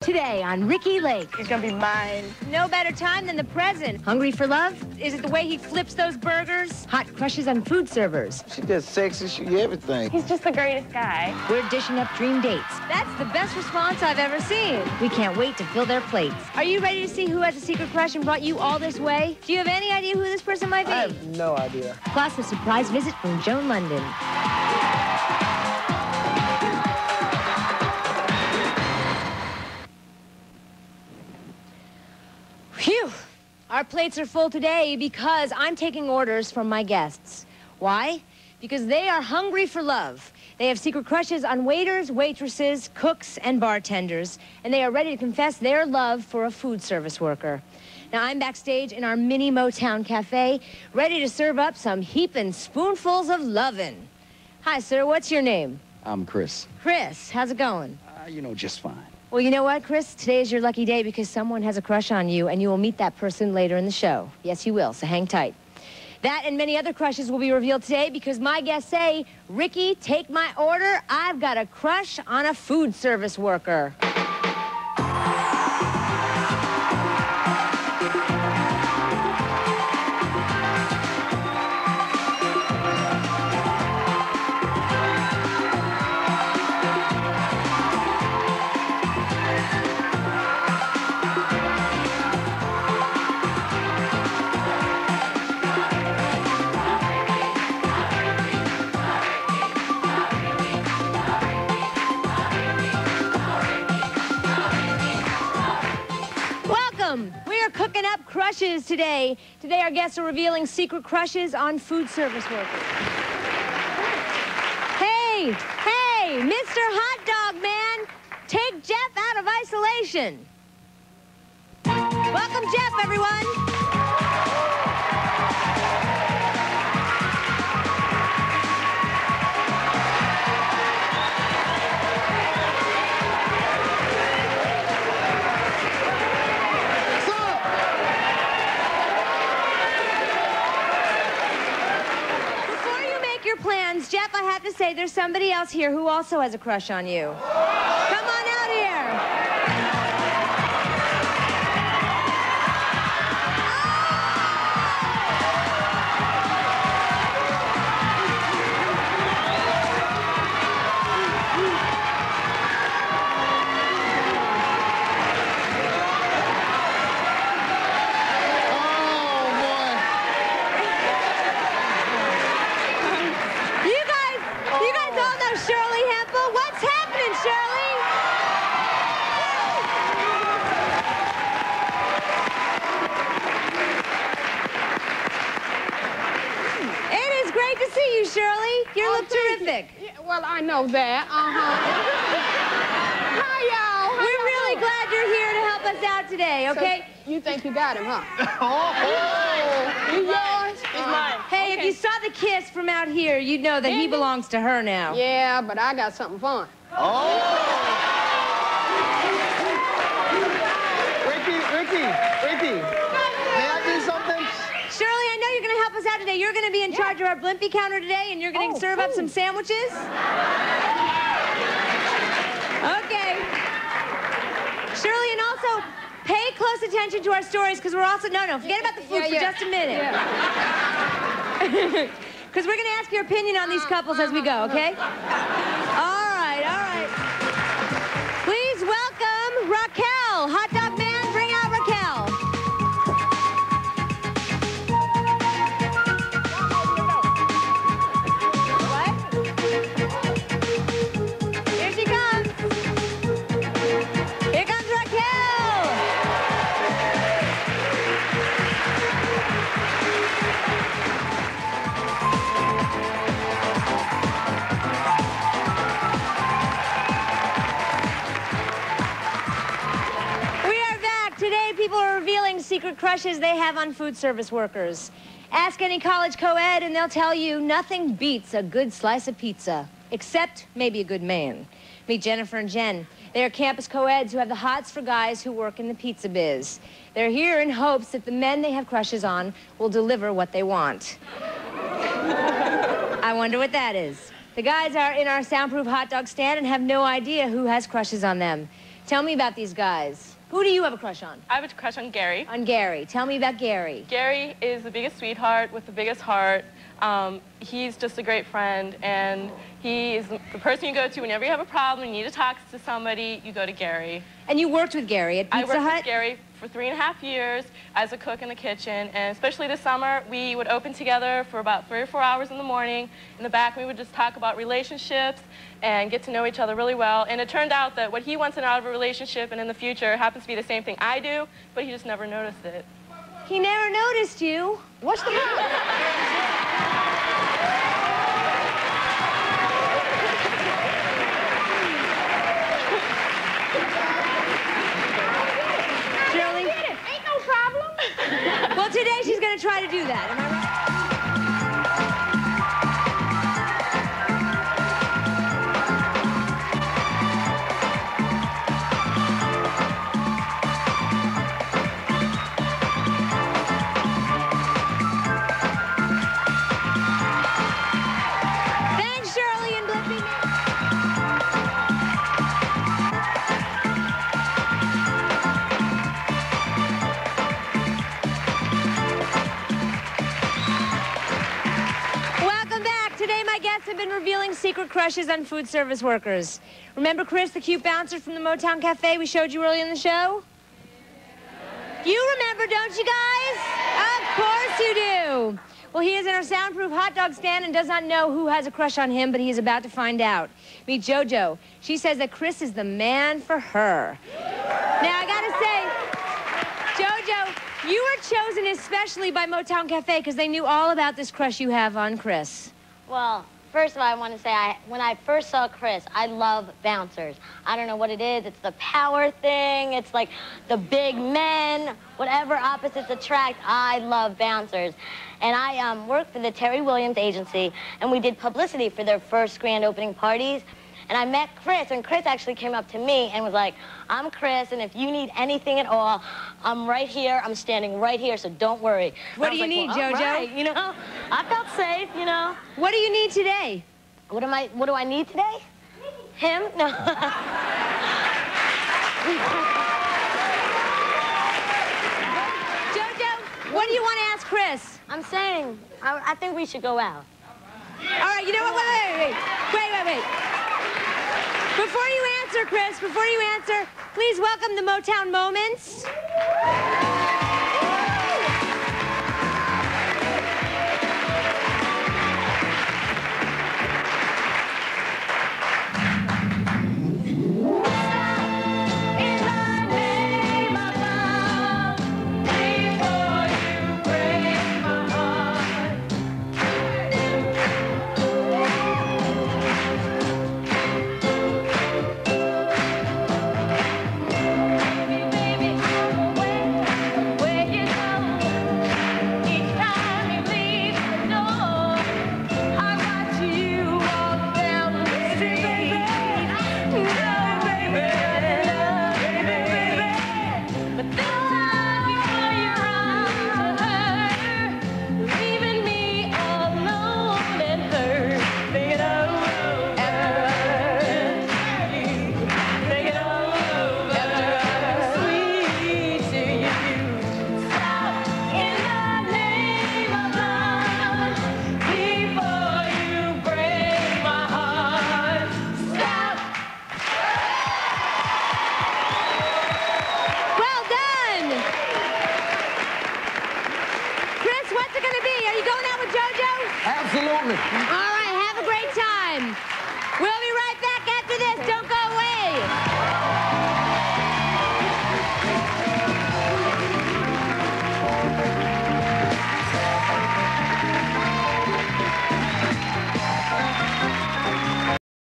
Today on Ricki Lake. He's gonna be mine. No better time than the present. Hungry for love? Is it the way he flips those burgers? Hot crushes on food servers. She just sexy, she everything. He's just the greatest guy. We're dishing up dream dates. That's the best response I've ever seen. We can't wait to fill their plates. Are you ready to see who has a secret crush and brought you all this way? Do you have any idea who this person might be? I have no idea. Plus a surprise visit from Joan London. Phew! Our plates are full today because I'm taking orders from my guests. Why? Because they are hungry for love. They have secret crushes on waiters, waitresses, cooks, and bartenders, and they are ready to confess their love for a food service worker. Now, I'm backstage in our mini Motown cafe, ready to serve up some heaping spoonfuls of lovin'. Hi, sir. What's your name? I'm Chris. Chris. How's it going? Just fine. Well, you know what, Chris? Today is your lucky day because someone has a crush on you, and you will meet that person later in the show. Yes, you will, so hang tight. That and many other crushes will be revealed today because my guests say, Ricki, take my order. I've got a crush on a food service worker. We are cooking up crushes today. Today our guests are revealing secret crushes on food service workers. Hey, Mr. Hot Dog Man, take Jeff out of isolation. Welcome Jeff, everyone. Plans, Jeff, I have to say there's somebody else here who also has a crush on you. Come on out here. Shirley, you look terrific. Yeah, well, I know that. Hi, y'all. We're really glad you're here to help us out today, okay? So you think you got him, huh? He's yours. He's mine. Hey, if you saw the kiss from out here, you'd know that he belongs to her now. Yeah, but I got something fun. Ricki, may I do something? Shirley, I know you're going to help us out today. You're going to be in charge of our Blimpie counter today, and you're going to serve up some sandwiches? Okay. Shirley, and also, pay close attention to our stories, because we're also... No, forget about the food for just a minute. Because we're going to ask your opinion on these couples as we go, okay? All right. Please welcome Raquel. Hot Dog Man, bring out Raquel. People are revealing secret crushes they have on food service workers. Ask any college co-ed and they'll tell you nothing beats a good slice of pizza, except maybe a good man. Meet Jennifer and Jen. They are campus co-eds who have the hots for guys who work in the pizza biz. They're here in hopes that the men they have crushes on will deliver what they want. I wonder what that is. The guys are in our soundproof hot dog stand and have no idea who has crushes on them. Tell me about these guys. Who do you have a crush on? I have a crush on Gary. On Gary. Tell me about Gary. Gary is the biggest sweetheart with the biggest heart. He's just a great friend, and he is the person you go to whenever you have a problem, you need to talk to somebody, you go to Gary. And you worked with Gary at Pizza Hut? I worked with Gary for 3.5 years as a cook in the kitchen, and especially this summer, we would open together for about 3 or 4 hours in the morning. In the back, we would just talk about relationships and get to know each other really well. And it turned out that what he wants out of a relationship and in the future happens to be the same thing I do, but he just never noticed it. He never noticed you. What's the problem? Shirley? Ain't no problem. Well, today she's going to try to do that. Am I right? Thanks, Shirley and Blippi. Welcome back. Today, my guests have been revealing secret crushes on food service workers. Remember Chris, the cute bouncer from the Motown Cafe we showed you early in the show? You remember, don't you guys? Of course you do. Well, he is in our soundproof hot dog stand and does not know who has a crush on him, but he is about to find out. Meet JoJo. She says that Chris is the man for her. Now, I gotta say, JoJo, you were chosen especially by Motown Cafe because they knew all about this crush you have on Chris. Well, first of all, I want to say, when I first saw Chris, I love bouncers. I don't know what it is. It's the power thing. It's like the big men, whatever opposites attract. I love bouncers. And I worked for the Terry Williams agency, and we did publicity for their first grand opening parties. And I met Chris, and Chris actually came up to me and was like, I'm Chris, and if you need anything at all, I'm right here. I'm standing right here, so don't worry. What do you need, JoJo? Right, you know, I felt safe, you know. What do you need today? What do I need today? Him? No. JoJo, what do you want to ask Chris? I'm saying, I think we should go out. All right, you know what? Wait. Before you answer, Chris, please welcome the Motown Moments. Absolutely. All